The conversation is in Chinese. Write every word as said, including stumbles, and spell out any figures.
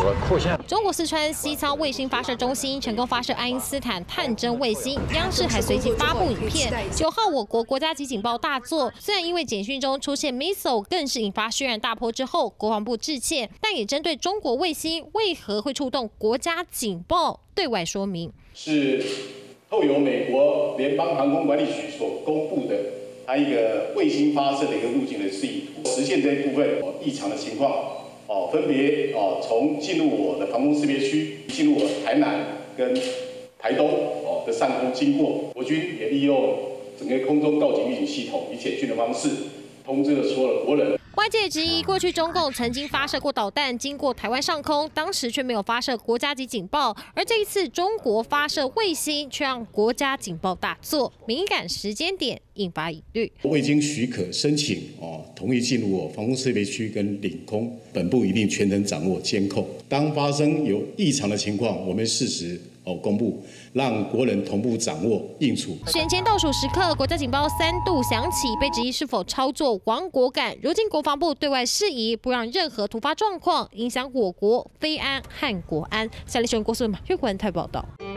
扩散。 中国四川西昌卫星发射中心成功发射爱因斯坦探针卫星，央视还随即发布影片。九号，我国国家级警报大作，虽然因为简讯中出现 missile 更是引发轩然大波之后，国防部致歉，但也针对中国卫星为何会触动国家警报对外说明。 是透由美国联邦航空管理局所公布的，它一个卫星发射的一个路径的示意图，实现这一部分异常的情况。哦，分别哦从进入我的防空识别区，进入我台南跟台东哦的上空经过，国军也利用整个空中告警预警系统，以简讯的方式通知了所有的国人。 外界质疑，过去中共曾经发射过导弹经过台湾上空，当时却没有发射国家级警报，而这一次中国发射卫星，却让国家警报大作，敏感时间点引发疑虑。 未经许可申请哦，同意进入我防空识别区跟领空，本部一定全程掌握监控。当发生有异常的情况，我们适时哦公布，让国人同步掌握应处。 选前倒数时刻，国家警报三度响起，被质疑是否操作亡国感。如今国防部对外释疑，不让任何突发状况影响我国飞安和国安。下列新闻，郭素马、岳文台报道。